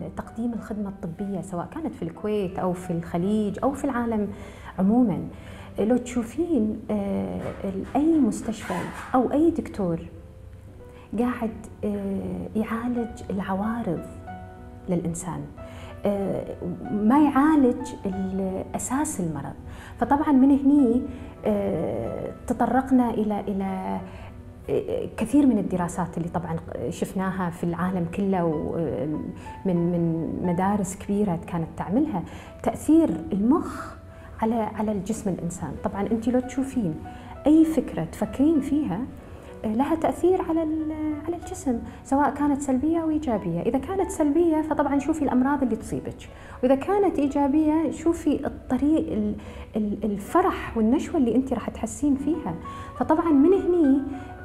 تقديم الخدمة الطبية سواء كانت في الكويت أو في الخليج أو في العالم عموما. لو تشوفين أي مستشفى أو أي دكتور قاعد يعالج العوارض للإنسان، ما يعالج أساس المرض. فطبعا من هني تطرقنا إلى كثير من الدراسات اللي طبعا شفناها في العالم كله من مدارس كبيرة كانت تعملها، تأثير المخ على الجسم الإنسان. طبعا أنت لو تشوفين أي فكرة تفكرين فيها لها تأثير على الجسم، سواء كانت سلبية أو إيجابية. إذا كانت سلبية فطبعا شوفي الأمراض اللي تصيبك، وإذا كانت إيجابية شوفي الطريق الفرح والنشوة اللي أنت راح تحسين فيها. فطبعا من هني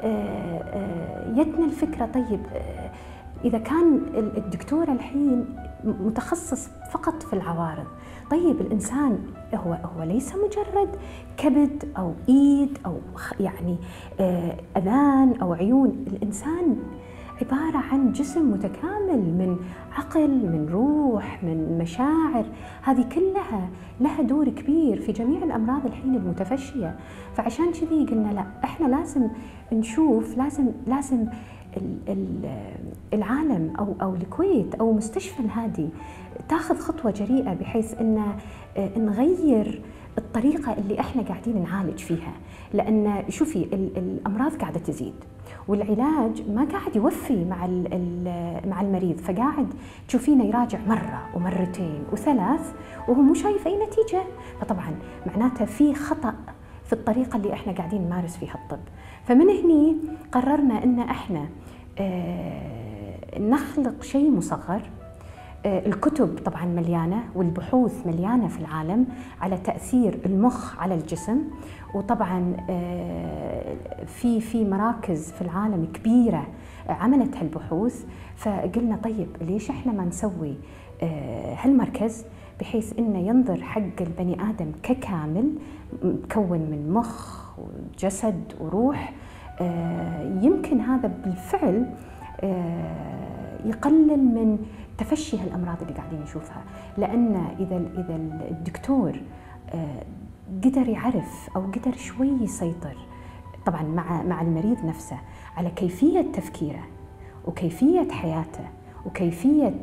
يتنا الفكرة، طيب إذا كان الدكتور الحين متخصص فقط في العوارض، طيب الإنسان هو ليس مجرد كبد أو إيد أو يعني أذان أو عيون. الإنسان عبارة عن جسم متكامل من عقل، من روح، من مشاعر، هذه كلها لها دور كبير في جميع الأمراض الحين المتفشية. فعشان كذي قلنا لا، إحنا لازم نشوف، لازم العالم أو الكويت أو مستشفى الهادي تاخذ خطوة جريئة بحيث أن نغير الطريقة اللي احنا قاعدين نعالج فيها. لأن شوفي الأمراض قاعدة تزيد والعلاج ما قاعد يوفي مع المريض، فقاعد تشوفينه يراجع مرة ومرتين وثلاث وهو مو شايف أي نتيجة. فطبعا معناته في خطأ في الطريقة اللي احنا قاعدين نمارس فيها الطب. فمن هني قررنا أن احنا نخلق شيء مصغر. الكتب طبعا مليانة والبحوث مليانة في العالم على تأثير المخ على الجسم، وطبعا في مراكز في العالم كبيرة عملت هالبحوث. فقلنا طيب ليش احنا ما نسوي هالمركز بحيث انه ينظر حق البني آدم ككامل مكون من مخ وجسد وروح. يمكن هذا بالفعل يقلل من تفشي هالأمراض اللي قاعدين نشوفها. لأن إذا الدكتور قدر يعرف أو قدر شوي يسيطر طبعا مع المريض نفسه على كيفية تفكيره وكيفية حياته وكيفية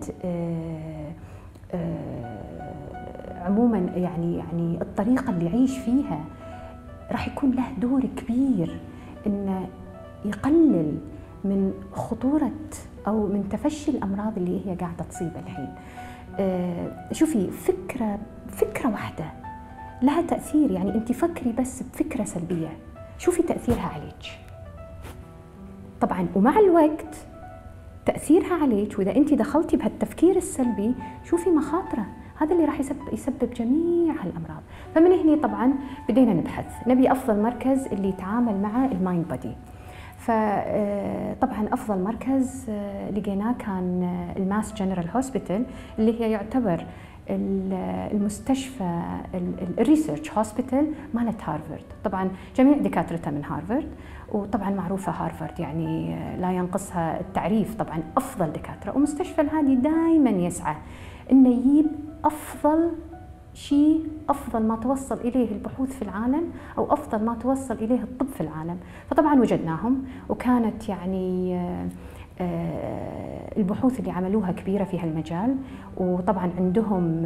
عموما يعني الطريقة اللي يعيش فيها، راح يكون له دور كبير إنه يقلل من خطورة أو من تفشي الأمراض اللي هي قاعدة تصيب الحين. شوفي فكرة واحدة لها تأثير. يعني أنت فكري بس بفكرة سلبية، شوفي تأثيرها عليك طبعا، ومع الوقت تأثيرها عليك. وإذا أنت دخلتي بهالتفكير السلبي شوفي مخاطره، هذا اللي راح يسبب جميع هالأمراض. فمن هنا طبعا بدينا نبحث، نبي أفضل مركز اللي يتعامل مع المايند بودي. فطبعا أفضل مركز لقيناه كان الماس جنرال هوسبيتال، اللي هي يعتبر المستشفى الريسيرش هوسبيتال مالت هارفارد. طبعا جميع دكاترتها من هارفارد، وطبعا معروفة هارفارد يعني لا ينقصها التعريف طبعا أفضل دكاترة. ومستشفى الهادي دائما يسعى إنه يجيب أفضل شيء، أفضل ما توصل إليه البحوث في العالم أو أفضل ما توصل إليه الطب في العالم. فطبعا وجدناهم، وكانت يعني البحوث اللي عملوها كبيرة في هالمجال، وطبعا عندهم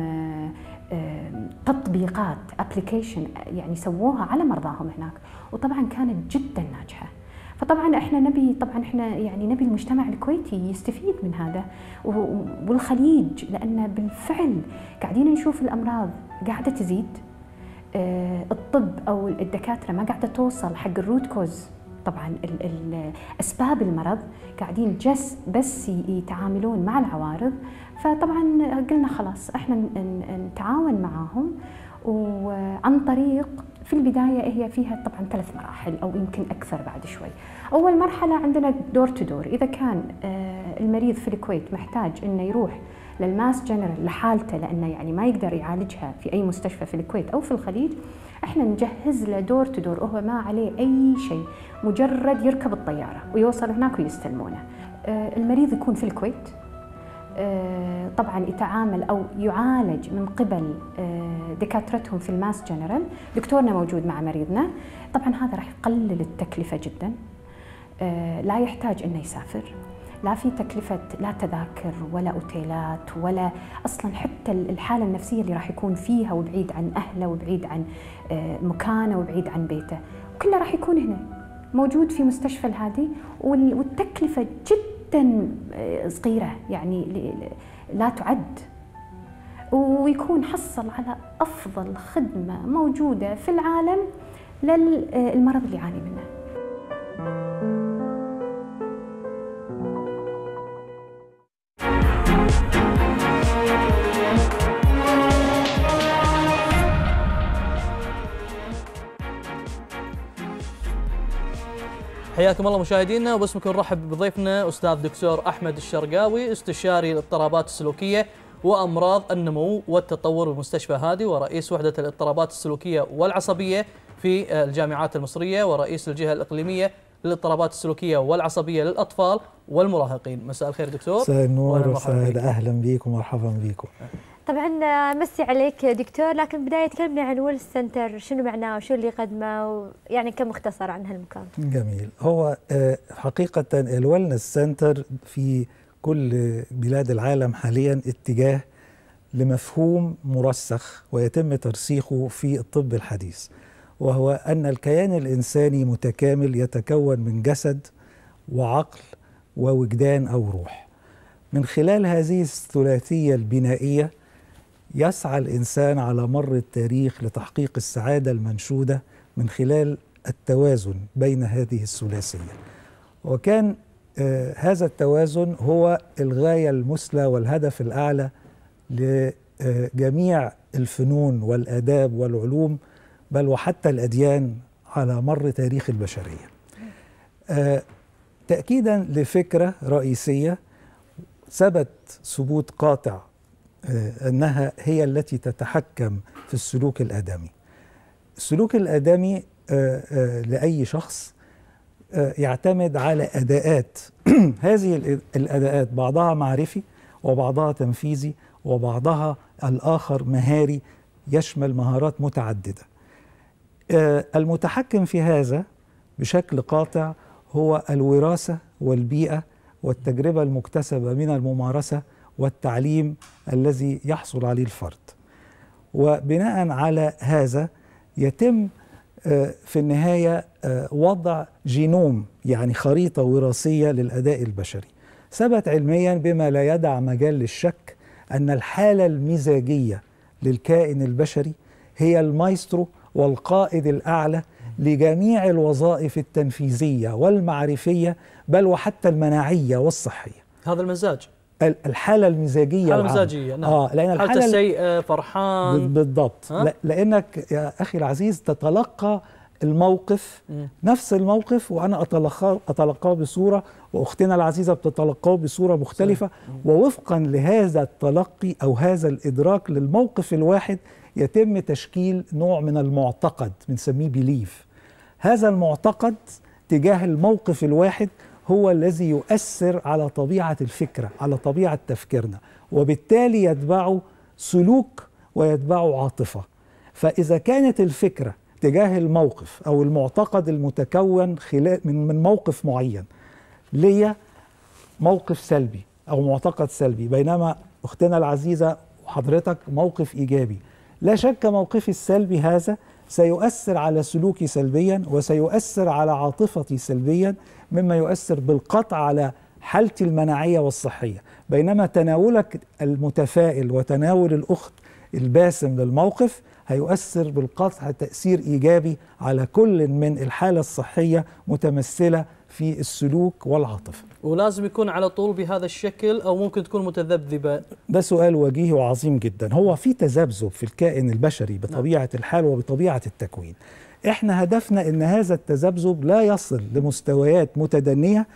تطبيقات ابليكيشن يعني سووها على مرضاهم هناك، وطبعا كانت جدا ناجحة. فطبعا احنا نبي نبي المجتمع الكويتي يستفيد من هذا والخليج، لأن بالفعل قاعدين نشوف الأمراض قاعدة تزيد، الطب أو الدكاترة ما قاعدة توصل حق الروت كوز. طبعا أسباب المرض قاعدين بس يتعاملون مع العوارض. فطبعا قلنا خلاص احنا نتعاون معاهم، وعن طريق في البداية هي فيها طبعا 3 مراحل أو يمكن أكثر بعد شوي. أول مرحلة عندنا دور تو دور، إذا كان المريض في الكويت محتاج إنه يروح للماس جنرال لحالته لأنه يعني ما يقدر يعالجها في أي مستشفى في الكويت أو في الخليج، احنا نجهز له دور تو دور، وهو ما عليه أي شيء، مجرد يركب الطيارة ويوصل هناك ويستلمونه. المريض يكون في الكويت، طبعا يتعامل أو يعالج من قبل دكاترتهم في الماس جنرال، دكتورنا موجود مع مريضنا، طبعا هذا راح يقلل التكلفة جدا. لا يحتاج إنه يسافر، لا في تكلفة لا تذاكر ولا أوتيلات ولا أصلا حتى الحالة النفسية اللي راح يكون فيها وبعيد عن أهله وبعيد عن مكانه وبعيد عن بيته، كله راح يكون هنا موجود في مستشفى الهادي، والتكلفة جدا صغيرة يعني لا تعد، ويكون حصل على أفضل خدمة موجودة في العالم للمرض اللي يعاني منه. حياكم الله مشاهدينا، وباسمكم نرحب بضيفنا أستاذ دكتور أحمد الشرقاوي، استشاري الاضطرابات السلوكية وأمراض النمو والتطور بمستشفى هادي، ورئيس وحدة الاضطرابات السلوكية والعصبية في الجامعات المصرية، ورئيس الجهة الإقليمية للاضطرابات السلوكية والعصبية للأطفال والمراهقين. مساء الخير دكتور. مساء النور وسهلا، أهلا بكم ومرحبا بكم. طبعا مسي عليك دكتور، لكن بداية تكلمنا عن ويلنس سنتر، شنو معناه وشو اللي يقدمه، يعني كم مختصر عن هالمكان؟ جميل. هو حقيقة الويلنس سنتر في كل بلاد العالم حاليا اتجاه لمفهوم مرسخ ويتم ترسيخه في الطب الحديث، وهو أن الكيان الإنساني متكامل يتكون من جسد وعقل ووجدان أو روح. من خلال هذه الثلاثية البنائية يسعى الإنسان على مر التاريخ لتحقيق السعادة المنشودة من خلال التوازن بين هذه الثلاثية، وكان هذا التوازن هو الغاية المثلى والهدف الأعلى لجميع الفنون والآداب والعلوم، بل وحتى الأديان على مر تاريخ البشرية. تأكيدا لفكرة رئيسية ثبت ثبوت قاطع أنها هي التي تتحكم في السلوك الآدمي. السلوك الآدمي لأي شخص يعتمد على أداءات هذه الأداءات بعضها معرفي وبعضها تنفيذي وبعضها الآخر مهاري، يشمل مهارات متعددة. المتحكم في هذا بشكل قاطع هو الوراثة والبيئة والتجربة المكتسبة من الممارسة والتعليم الذي يحصل عليه الفرد، وبناء على هذا يتم في النهاية وضع جينوم، يعني خريطة وراثية للأداء البشري. ثبت علميا بما لا يدع مجال للشك أن الحالة المزاجية للكائن البشري هي المايسترو والقائد الأعلى لجميع الوظائف التنفيذية والمعرفية، بل وحتى المناعية والصحية. هذا المزاج، الحالة المزاجية، الحالة المزاجية، نعم. لأن الحالة السيئة، فرحان، بالضبط. لأنك يا أخي العزيز تتلقى الموقف، نفس الموقف، وأنا أتلقاه بصورة، وأختنا العزيزة بتتلقاه بصورة مختلفة، ووفقا لهذا التلقي أو هذا الإدراك للموقف الواحد يتم تشكيل نوع من المعتقد بنسميه بليف. هذا المعتقد تجاه الموقف الواحد هو الذي يؤثر على طبيعة الفكرة، على طبيعة تفكيرنا، وبالتالي يتبعه سلوك ويتبعه عاطفة. فإذا كانت الفكرة تجاه الموقف أو المعتقد المتكون من موقف معين ليا موقف سلبي أو معتقد سلبي، بينما أختنا العزيزة وحضرتك موقف إيجابي، لا شك موقفي السلبي هذا سيؤثر على سلوكي سلبيا وسيؤثر على عاطفتي سلبيا، مما يؤثر بالقطع على حالتي المناعية والصحية. بينما تناولك المتفائل وتناول الأخت الباسم للموقف هيؤثر بالقطع تأثير إيجابي على كل من الحالة الصحية متمثلة في السلوك والعاطفة. ولازم يكون على طول بهذا الشكل أو ممكن تكون متذبذبة؟ ده سؤال وجيه وعظيم جدا. هو في تذبذب في الكائن البشري بطبيعة الحال وبطبيعة التكوين. احنا هدفنا ان هذا التذبذب لا يصل لمستويات متدنية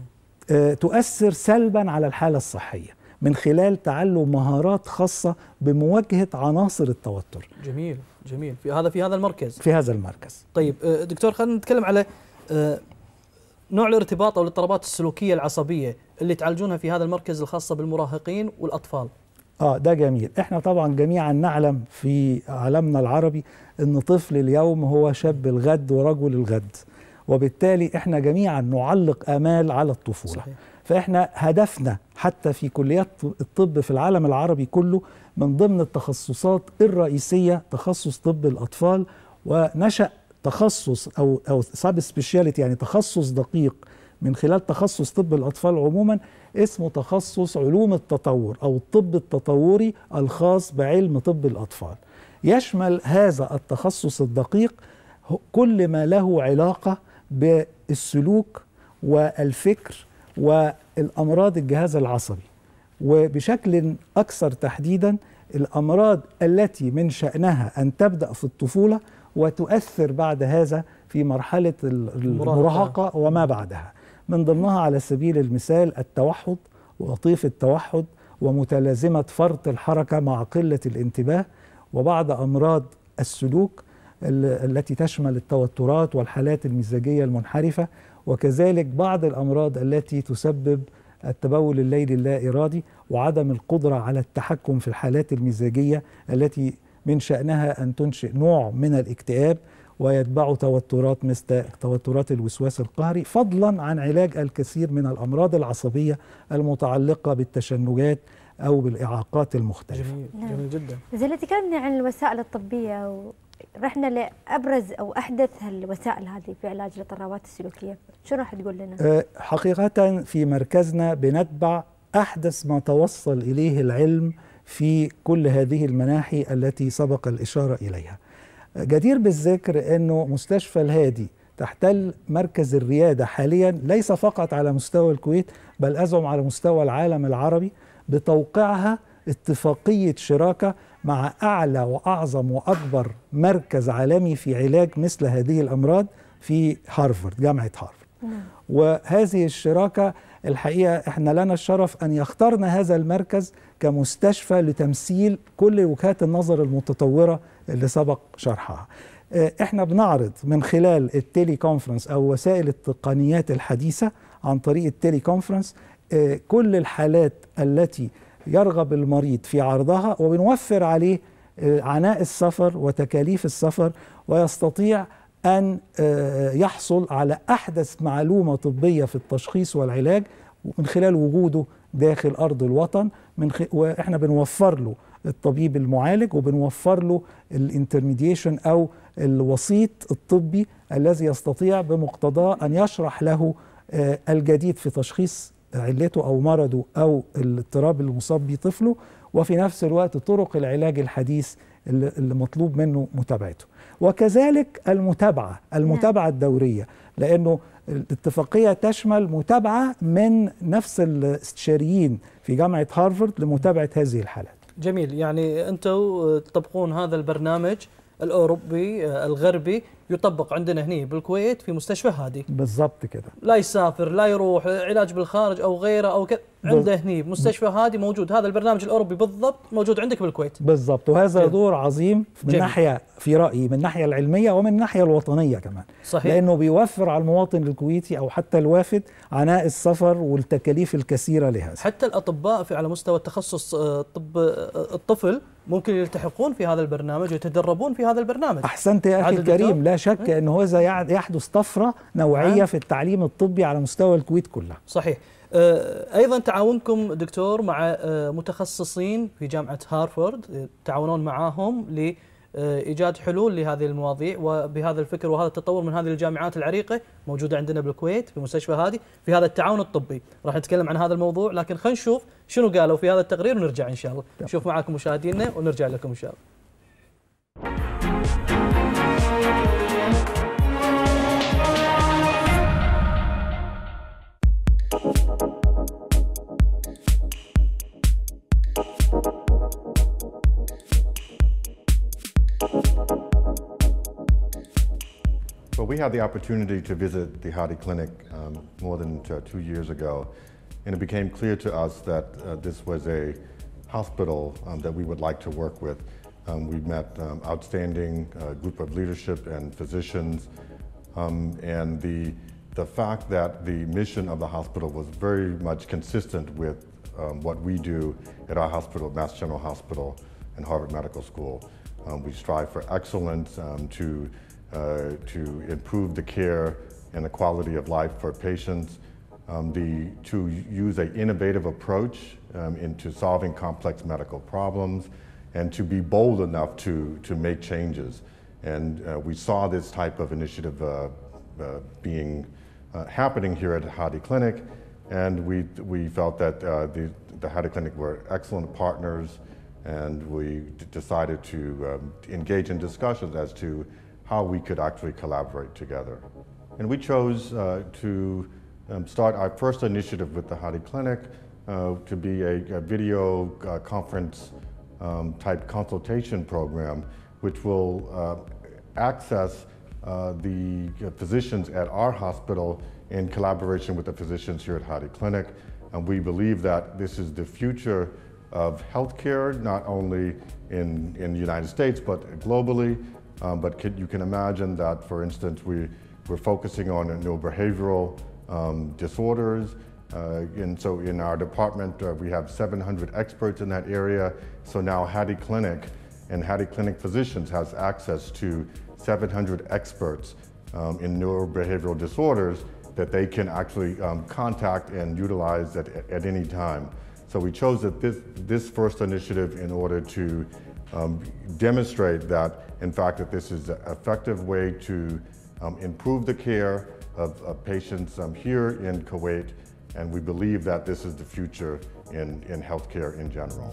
تؤثر سلبا على الحالة الصحية من خلال تعلم مهارات خاصة بمواجهة عناصر التوتر. جميل جميل. في هذا المركز. في هذا المركز. طيب دكتور، خلينا نتكلم على نوع الارتباط او الاضطرابات السلوكيه العصبيه. اللي تعالجونها في هذا المركز الخاصة بالمراهقين والأطفال؟ ده جميل. احنا طبعا جميعا نعلم في عالمنا العربي ان طفل اليوم هو شاب الغد ورجل الغد، وبالتالي احنا جميعا نعلق آمال على الطفولة. صحيح. فاحنا هدفنا حتى في كليات الطب في العالم العربي كله من ضمن التخصصات الرئيسية تخصص طب الأطفال، ونشأ تخصص أو سب سبيشاليتي يعني تخصص دقيق من خلال تخصص طب الأطفال عموما اسمه تخصص علوم التطور أو الطب التطوري الخاص بعلم طب الأطفال. يشمل هذا التخصص الدقيق كل ما له علاقة بالسلوك والفكر والأمراض الجهاز العصبي، وبشكل أكثر تحديدا الأمراض التي من شأنها أن تبدأ في الطفولة وتؤثر بعد هذا في مرحلة المراهقة وما بعدها. من ضمنها على سبيل المثال التوحد وطيف التوحد ومتلازمة فرط الحركة مع قلة الانتباه، وبعض أمراض السلوك التي تشمل التوترات والحالات المزاجية المنحرفة، وكذلك بعض الأمراض التي تسبب التبول الليلي اللا إرادي وعدم القدرة على التحكم في الحالات المزاجية التي من شأنها أن تنشئ نوع من الاكتئاب ويتبع توترات مثل توترات الوسواس القهري، فضلا عن علاج الكثير من الأمراض العصبية المتعلقة بالتشنجات أو بالإعاقات المختلفة. جميل. جميل جدا. زي اللي تكلمنا عن الوسائل الطبية ورحنا لأبرز أو أحدث الوسائل هذه في علاج الاضطرابات السلوكية، شو راح تقول لنا؟ حقيقة في مركزنا بنتبع أحدث ما توصل إليه العلم في كل هذه المناحي التي سبق الإشارة إليها. جدير بالذكر أنه مستشفى الهادي تحتل مركز الريادة حاليا ليس فقط على مستوى الكويت بل أزعم على مستوى العالم العربي، بتوقيعها اتفاقية شراكة مع أعلى وأعظم وأكبر مركز عالمي في علاج مثل هذه الأمراض في هارفارد، جامعة هارفارد. وهذه الشراكة الحقيقة احنا لنا الشرف أن يختارنا هذا المركز كمستشفى لتمثيل كل وجهات النظر المتطورة اللي سبق شرحها. احنا بنعرض من خلال التيلي كونفرنس أو وسائل التقنيات الحديثة عن طريق التيلي كونفرنس كل الحالات التي يرغب المريض في عرضها، وبنوفر عليه عناء السفر وتكاليف السفر، ويستطيع أن يحصل على أحدث معلومة طبية في التشخيص والعلاج من خلال وجوده داخل أرض الوطن. وإحنا بنوفر له الطبيب المعالج وبنوفر له الانترميديشن أو الوسيط الطبي الذي يستطيع بمقتضاه أن يشرح له الجديد في تشخيص علته أو مرضه أو الاضطراب المصاب به طفله، وفي نفس الوقت طرق العلاج الحديث اللي مطلوب منه متابعته. وكذلك المتابعة الدورية، لأنه الاتفاقية تشمل متابعة من نفس الاستشاريين في جامعة هارفارد لمتابعة هذه الحالات. جميل. يعني أنتم تطبقون هذا البرنامج الأوروبي الغربي يطبق عندنا هنا بالكويت في مستشفى هادي. بالضبط كده. لا يسافر، لا يروح علاج بالخارج أو غيره أو كذا، عنده هنا بمستشفى هادي موجود. هذا البرنامج الأوروبي بالضبط موجود عندك بالكويت. بالضبط. وهذا دور عظيم من ناحية في رأيي من الناحية العلمية ومن الناحية الوطنية كمان. صحيح. لأنه بيوفر على المواطن الكويتي أو حتى الوافد عناء السفر والتكاليف الكثيرة لهذا. حتى الأطباء على مستوى التخصص طب الطفل ممكن يلتحقون في هذا البرنامج ويتدربون في هذا البرنامج. أحسنت يا أخي الكريم. لا شك أنه هذا يحدث طفرة نوعية في التعليم الطبي على مستوى الكويت كلها. صحيح. أيضا تعاونكم دكتور مع متخصصين في جامعة هارفارد، تعاونون معاهم لإيجاد حلول لهذه المواضيع، وبهذا الفكر وهذا التطور من هذه الجامعات العريقة موجودة عندنا بالكويت في مستشفى هادي في هذا التعاون الطبي. راح نتكلم عن هذا الموضوع، لكن خلينا نشوف شنو قالوا في هذا التقرير ونرجع إن شاء الله. نشوف معاكم مشاهدينا ونرجع لكم إن شاء الله. Well, we had the opportunity to visit the Hadi Clinic more than 2 years ago, and it became clear to us that this was a hospital that we would like to work with. We met outstanding group of leadership and physicians, and the the fact that the mission of the hospital was very much consistent with what we do at our hospital, Mass General Hospital and Harvard Medical School. We strive for excellence to improve the care and the quality of life for patients, to use an innovative approach into solving complex medical problems, and to be bold enough to make changes. And we saw this type of initiative happening here at Hadi Clinic, and we felt that the Hadi Clinic were excellent partners, and we decided to engage in discussions as to how we could actually collaborate together. And we chose to start our first initiative with the Hadi Clinic to be a video conference type consultation program, which will access the physicians at our hospital in collaboration with the physicians here at Hadi Clinic. And we believe that this is the future of healthcare, not only in the United States, but globally. But you can imagine that, for instance, we're focusing on neurobehavioral disorders. And so in our department, we have 700 experts in that area. So now Hadi Clinic and Hadi Clinic physicians has access to 700 experts in neurobehavioral disorders that they can actually contact and utilize at any time. So we chose this first initiative in order to demonstrate that, in fact, that this is an effective way to improve the care of patients here in Kuwait, and we believe that this is the future in healthcare in general.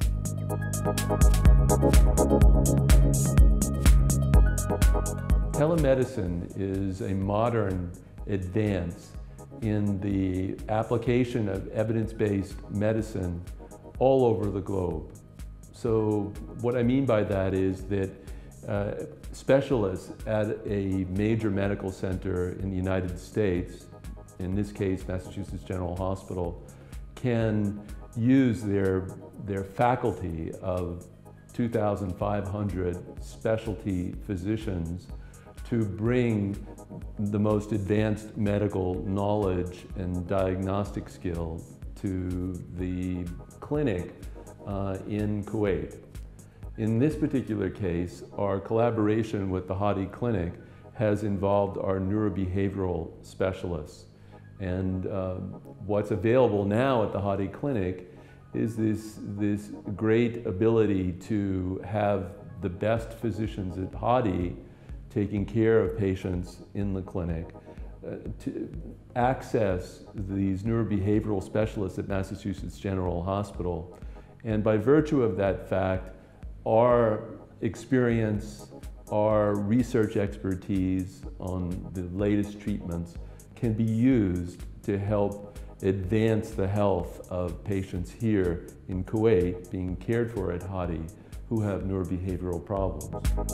Telemedicine is a modern advance in the application of evidence-based medicine all over the globe. So what I mean by that is that specialists at a major medical center in the United States, in this case Massachusetts General Hospital, can use their faculty of 2,500 specialty physicians to bring the most advanced medical knowledge and diagnostic skills to the clinic in Kuwait. In this particular case, our collaboration with the Hadi Clinic has involved our neurobehavioral specialists. And what's available now at the Hadi Clinic is this great ability to have the best physicians at Hadi taking care of patients in the clinic, to access these neurobehavioral specialists at Massachusetts General Hospital. And by virtue of that fact, our experience, our research expertise on the latest treatments can be used to help advance the health of patients here in Kuwait being cared for at Hadi who have neurobehavioral problems.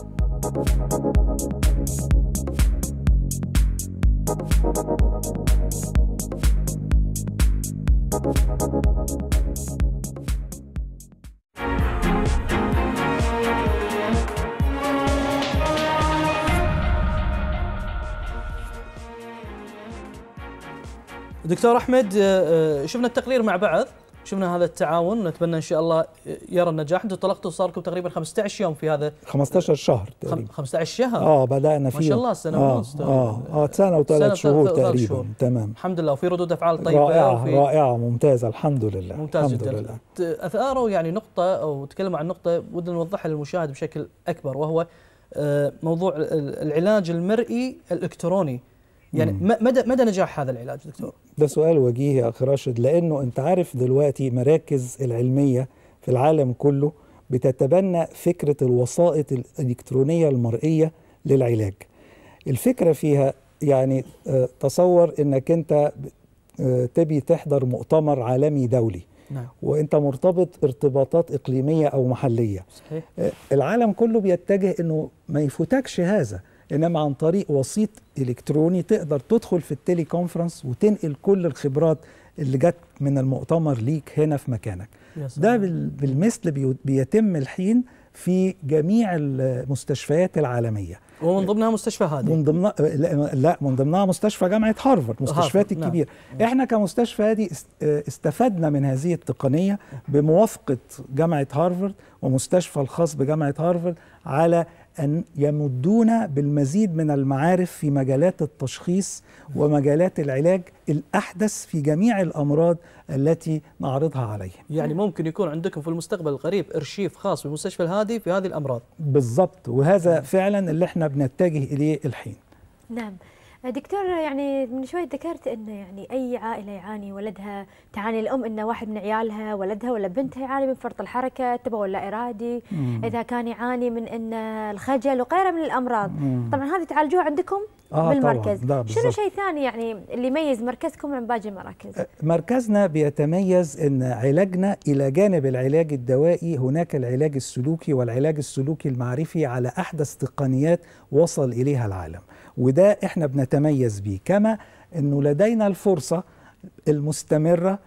دكتور أحمد، شفنا التقرير مع بعض، شفنا هذا التعاون، نتمنى إن شاء الله يرى النجاح. أنتم طلقتوا صار لكم تقريبا 15 يوم في هذا 15 شهر تقريبا. 15 شهر بدأنا فيه ما شاء الله، سنة ونص. سنة و3 شهور تقريبا. تمام، الحمد لله. وفي ردود أفعال طيبة رائعة ممتازة الحمد لله. ممتاز الحمد جدا. لله. أثاروا يعني نقطة أو تكلموا عن نقطة ودنا نوضحها للمشاهد بشكل أكبر، وهو موضوع العلاج المرئي الإلكتروني. يعني مدى نجاح هذا العلاج دكتور؟ ده سؤال وجيه يا أخي راشد، لأنه أنت عارف دلوقتي مراكز العلمية في العالم كله بتتبنى فكرة الوسائط الإلكترونية المرئية للعلاج. الفكرة فيها يعني تصور أنك أنت تبي تحضر مؤتمر عالمي دولي. نعم. وأنت مرتبط ارتباطات إقليمية أو محلية. صحيح. العالم كله بيتجه أنه ما يفوتكش هذا، إنما عن طريق وسيط إلكتروني تقدر تدخل في التيلي كونفرنس وتنقل كل الخبرات اللي جت من المؤتمر ليك هنا في مكانك. ده بالمثل بيتم الحين في جميع المستشفيات العالمية، ومن ضمنها مستشفى هادي. من ضمنها لا من ضمنها مستشفى جامعة هارفارد، مستشفيات الكبيرة. نعم. احنا كمستشفى هادي استفدنا من هذه التقنية بموافقة جامعة هارفارد ومستشفى الخاص بجامعة هارفارد على أن يمدونا بالمزيد من المعارف في مجالات التشخيص ومجالات العلاج الأحدث في جميع الأمراض التي نعرضها عليهم. يعني ممكن يكون عندكم في المستقبل القريب إرشيف خاص بمستشفى الهادي في هذه الأمراض. بالضبط، وهذا فعلا اللي احنا بنتجه إليه الحين. نعم دكتور، يعني من شوي ذكرت أن يعني أي عائلة يعاني ولدها، تعاني الأم أن واحد من عيالها ولدها ولا بنتها يعاني من فرط الحركة تبول لا إرادي، إذا كان يعاني من أن الخجل وغيرها من الأمراض. طبعا هذه تعالجوها عندكم بالمركز. شنو شيء ثاني يعني اللي يميز مركزكم عن باقي المراكز؟ مركزنا بيتميز أن علاجنا إلى جانب العلاج الدوائي هناك العلاج السلوكي، والعلاج السلوكي المعرفي على أحدث تقنيات وصل إليها العالم، وده احنا بنتميز بيه. كما انه لدينا الفرصة المستمرة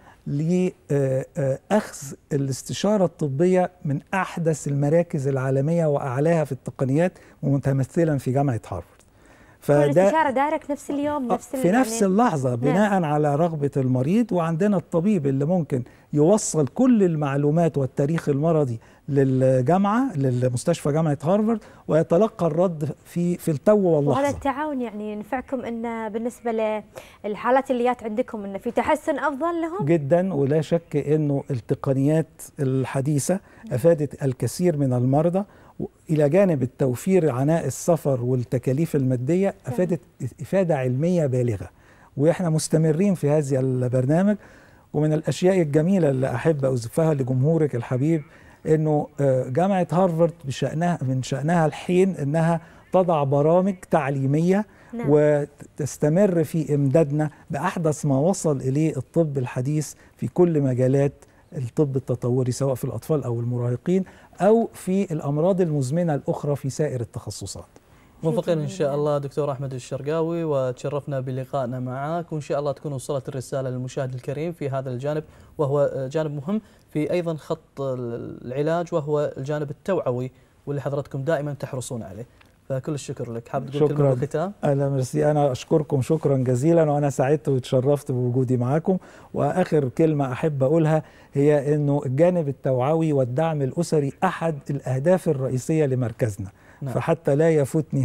لأخذ الاستشارة الطبية من أحدث المراكز العالمية وأعلاها في التقنيات، ومتمثلا في جامعة هارفارد. الاستشارة دايركت نفس اليوم في نفس اللحظة بناء على رغبة المريض، وعندنا الطبيب اللي ممكن يوصل كل المعلومات والتاريخ المرضي للجامعة، للمستشفى جامعة هارفارد، ويتلقى الرد في التو واللحظة. وهذا التعاون يعني ينفعكم ان بالنسبة للحالات اللي جات عندكم ان في تحسن افضل لهم؟ جدا، ولا شك انه التقنيات الحديثة افادت الكثير من المرضى، إلى جانب التوفير عناء السفر والتكاليف المادية أفادت إفادة علمية بالغة، وإحنا مستمرين في هذا البرنامج. ومن الأشياء الجميلة اللي أحب أوصفها لجمهورك الحبيب أنه جامعة هارفارد من شأنها الحين أنها تضع برامج تعليمية وتستمر في إمدادنا بأحدث ما وصل إليه الطب الحديث في كل مجالات الطب التطوري، سواء في الأطفال أو المراهقين أو في الأمراض المزمنة الأخرى في سائر التخصصات. موفقين إن شاء الله دكتور أحمد الشرقاوي، وتشرفنا بلقائنا معك، وإن شاء الله تكون وصلت الرسالة للمشاهد الكريم في هذا الجانب، وهو جانب مهم في أيضا خط العلاج، وهو الجانب التوعوي واللي حضرتكم دائما تحرصون عليه. فكل الشكر لك. حابب تقول كلمة بالختام؟ أنا ميرسي، أنا أشكركم شكرا جزيلا، وأنا سعدت وتشرفت بوجودي معكم. وآخر كلمة أحب أقولها هي أنه الجانب التوعوي والدعم الأسري أحد الأهداف الرئيسية لمركزنا. نعم. فحتى لا يفوتني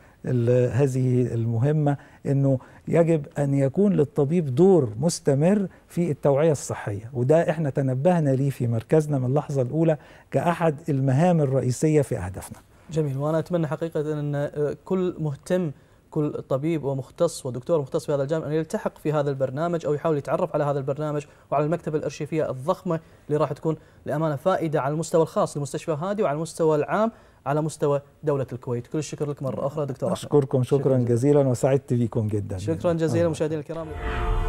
هذه المهمة، أنه يجب أن يكون للطبيب دور مستمر في التوعية الصحية، وده إحنا تنبهنا ليه في مركزنا من اللحظة الأولى كأحد المهام الرئيسية في أهدافنا. جميل، وأنا أتمنى حقيقة أن كل مهتم، كل طبيب ومختص ودكتور مختص في هذا الجانب أن يلتحق في هذا البرنامج أو يحاول يتعرف على هذا البرنامج وعلى المكتبة الأرشيفية الضخمة اللي راح تكون لأمانة فائدة على المستوى الخاص لمستشفى هادي وعلى المستوى العام على مستوى دولة الكويت. كل الشكر لك مرة أخرى دكتور أحمد. أشكركم شكرا جزيلا وسعدت بكم جدا. شكرا جزيلا مشاهدينا الكرام.